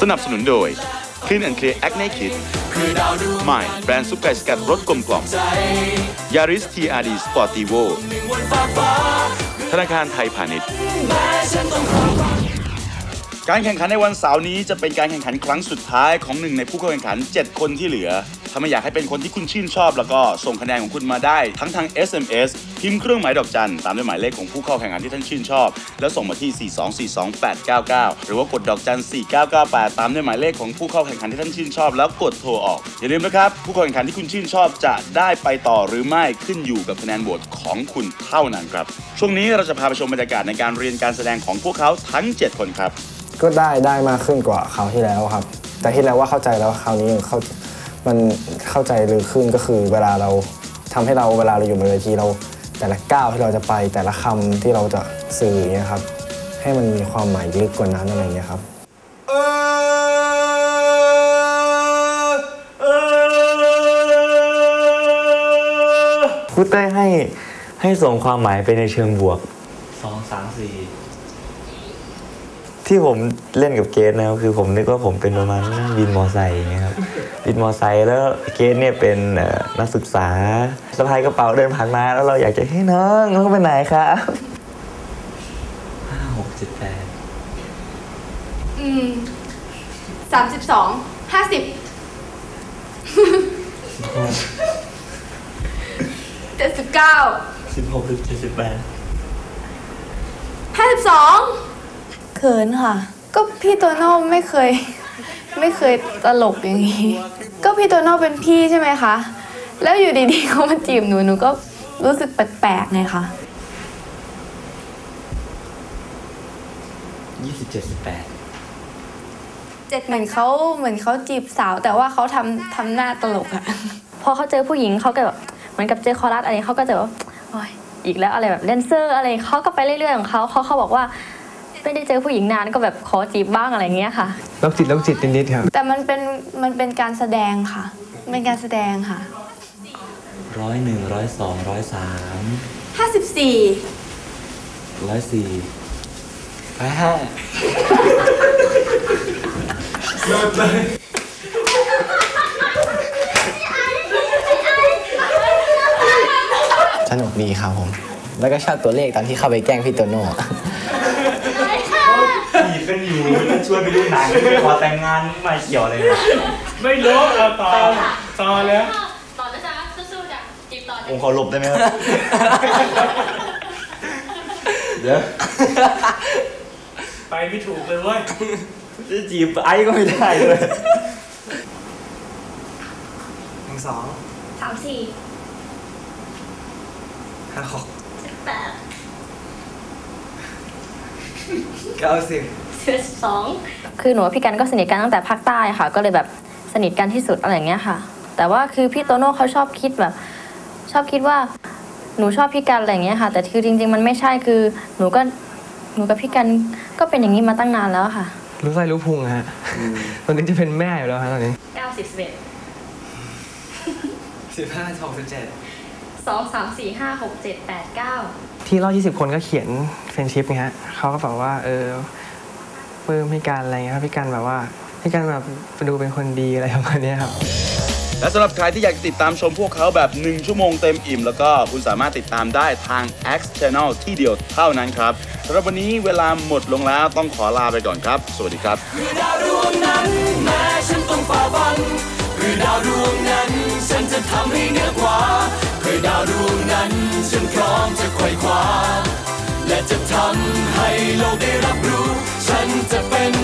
สนับสนุนโดย Clean and Clear Acne Kit ใหม่แบรนด์ซุปไก่สกัดรสกลมกล่อม Yaris TRD Sportivo ธนาคารไทยพาณิชย์การแข่งขันในวันเสาร์นี้จะเป็นการแข่งขันครั้งสุดท้ายของหนึ่งในผู้เข้าแข่งขัน7คนที่เหลือถ้าไม่อยากให้เป็นคนที่คุณชื่นชอบแล้วก็ส่งคะแนนของคุณมาได้ทั้งทาง SMS พิมพ์เครื่องหมายดอกจันตามด้วยหมายเลขของผู้เข้าแข่งขันที่ท่านชื่นชอบแล้วส่งมาที่4242899หรือว่ากดดอกจัน4998ตามด้วยหมายเลขของผู้เข้าแข่งขันที่ท่านชื่นชอบแล้วกดโทรออกอย่าลืมนะครับผู้เข้าแข่งขันที่คุณชื่นชอบจะได้ไปต่อหรือไม่ขึ้นอยู่กับคะแนนโหวตของคุณเท่านั้นครับช่วงนี้เราจะพาไปชมบรรยากาศในการเรียนการแสดงของพวกเขาทั้ง7คนครับก็ได้มากขึ้นกว่าคราวที่แล้วครับแต่ที่แล้วว่าเข้าใจแล้วคราวนี้มันเข้าใจลึกขึ้นก็คือเวลาเราทำให้เราเวลาเราอยู่บนเวทีเราแต่ละก้าวที่เราจะไปแต่ละคำที่เราจะสื่ออย่างเงี้ยครับให้มันมีความหมายลึกกว่านั้นอะไรเงี้ยครับครูเต้ยให้ส่งความหมายไปในเชิงบวก2 3 4ที่ผมเล่นกับเกสนะครับคือผมนึกว่าผมเป็นประมาณวินมอไซค์อย่างเงี้ยครับวินมอไซค์แล้วเกสเนี่ยเป็นนักศึกษาสะพายกระเป๋าเดินผ่านมาแล้วเราอยากจะให้น้องไปไหนครับ5 6 7 8 32 50 79 16 17 18 52เขินค่ะก็พี่โตโน่ไม่เคยตลกอย่างนี้ก็พี่โตโน่เป็นพี่ใช่ไหมคะแล้วอยู่ดีๆเขามาจีบหนูก็รู้สึกแปลกๆไงคะ 27 18 เหมือนเขาจีบสาวแต่ว่าเขาทำหน้าตลกอะพอเขาเจอผู้หญิงเขาก็แบบเหมือนกับเจอคอรัสอะไรเขาก็จะแบบโอ๊ยอีกแล้วอะไรแบบแดนเซอร์อะไรเขาก็ไปเรื่อยๆของเขาบอกว่าไม่ได้เจอผู้หญิงนานก็แบบขอจีบบ้างอะไรเงี้ยค่ะโรคจิตนิดๆครับแต่มันเป็นการแสดงค่ะเป็นการแสดงค่ะ 101 102 103 54 104 เลิศเลยสนุกดีครับผมแล้วก็ชอบตัวเลขตอนที่เข้าไปแกล้งพี่โตโน่จีบกันอยู่จะชวนไปดูหนังขอแต่งงานไม่เกี่ยวเลยไม่รู้เอาต่อแล้วต่อนะจ๊ะสู้ๆจ้ะจีบต่อผมขอหลบได้ไหมครับเดี๋ยวไปไม่ถูกเลยเว้ยจะจีบไอ้ก็ไม่ได้เลย 1 2 3 4 5 6 8 90 12 คือหนูกับพี่กันก็สนิทกันตั้งแต่ภาคใต้ค่ะก็เลยแบบสนิทกันที่สุดอะไรอย่างเงี้ยค่ะแต่ว่าคือพี่โตโน่เขาชอบคิดว่าหนูชอบพี่กันอะไรอย่างเงี้ยค่ะแต่คือจริงๆมันไม่ใช่คือหนูกับพี่กันก็เป็นอย่างนี้มาตั้งนานแล้วค่ะรู้ไส้รู้พุงฮะตอนนี้จะเป็นแม่อยู่แล้วฮะตอนนี้ 90 11 15 16 17 2 3 4 5 6 7 8 9 ที่รอบ20 คนก็เขียนเฟรนด์ชิพไงฮะเขาก็บอกว่าปลื้มพี่กันอะไรเงี้ยพี่กันแบบว่าพี่กันแบบดูเป็นคนดีอะไรประมาณนี้ครับและสำหรับใครที่อยากติดตามชมพวกเขาแบบ1 ชั่วโมงเต็มอิ่มแล้วก็คุณสามารถติดตามได้ทาง X Channel ที่เดียวเท่านั้นครับสำหรับวันนี้เวลาหมดลงแล้วต้องขอลาไปก่อนครับสวัสดีครับคือดาวดวงนั้นแม้ฉันต้องฝ่าฟันคือดาวดวงนั้นฉันจะทำให้เหนือกว่าคือดาวดวงนั้นฉันพร้อมจะไขว่คว้าและจะทำให้โลกได้รับรู้ฉันจะเป็น